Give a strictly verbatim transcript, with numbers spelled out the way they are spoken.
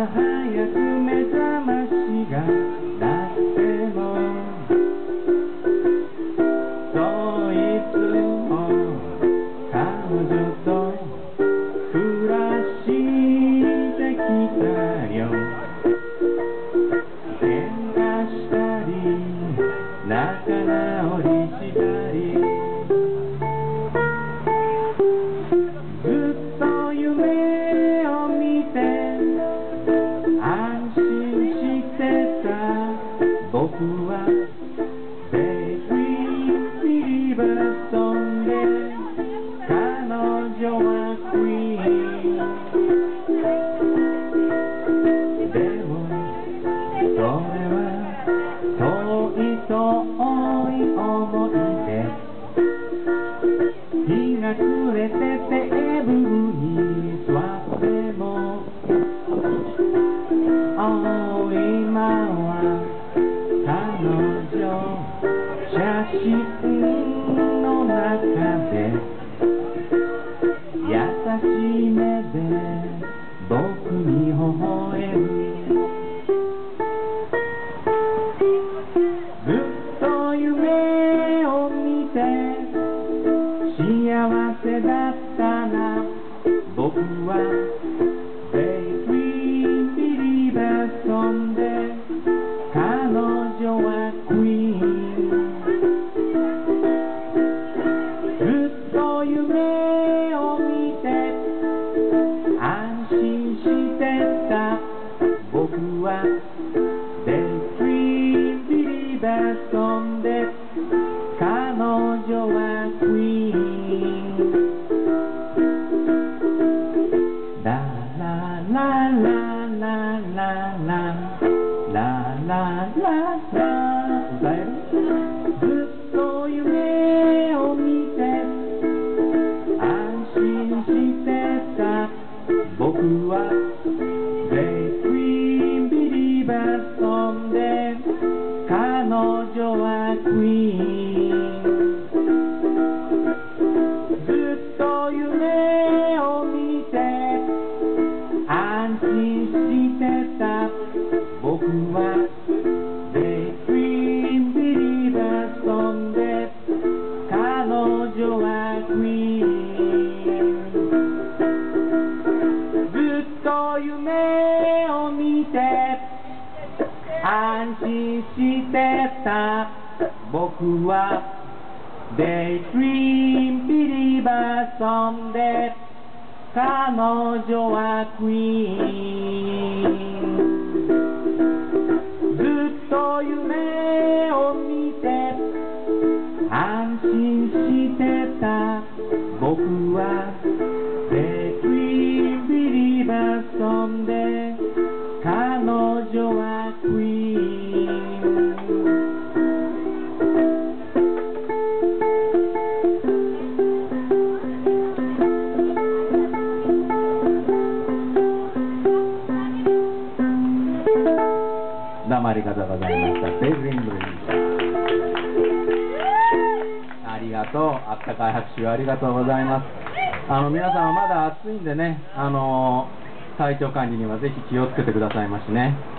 朝早く目覚ましが鳴ってもそういつも彼女と暮らしてきたよ。喧嘩したり仲直りしたりずっと夢を見て安心してた僕は DayDream Believer そんで彼女は Queen でもそれは遠い遠い思い出日が暮れてテーブルに座ってもお今は彼女写真の中で優しい目で僕に微笑むずっと夢を見て幸せだったな僕は DayDream Believer そんで彼女は Queen ずっと夢を見て安心してた僕は DayDream Believer そんで彼女は Queen ララララララララララ歌えるずっと夢を見て安心してた僕は DayDream Believer そんで彼女は Queen ずっと夢を見て安心してた僕は DayDream Believer そんで彼女は Queen ずっと夢を見て安心してた僕は DayDream Believer そんで彼女は Queen ずっと夢を見て安心してた僕は DayDream Believer そんで彼女は Queen どうもありがとうございました。DayDream Believer ありがとう。あったかい拍手をありがとうございます。あの皆さんはまだ暑いんでね、あの体調管理にはぜひ気をつけてくださいましね。